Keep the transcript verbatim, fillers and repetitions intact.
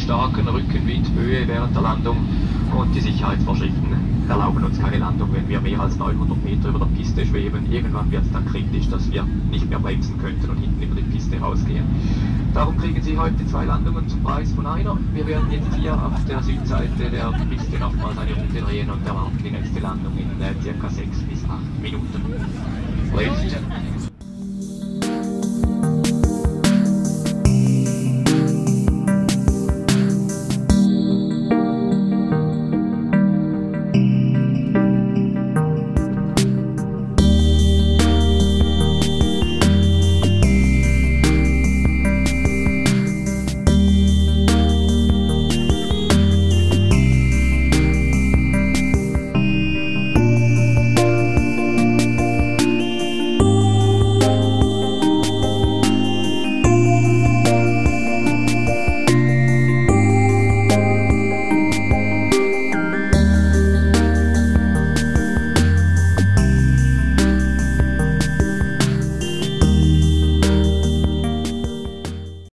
starken Rückenwindböe während der Landung und die Sicherheitsvorschriften erlauben uns keine Landung, wenn wir mehr als neunhundert Meter über der Piste schweben. Irgendwann wird es dann kritisch, dass wir nicht mehr bremsen könnten und hinten über die Piste rausgehen. Darum kriegen Sie heute zwei Landungen zum Preis von einer. Wir werden jetzt hier auf der Südseite der Piste nochmals eine Runde drehen und erwarten die nächste Landung in äh, circa sechs bis acht Minuten. Lift.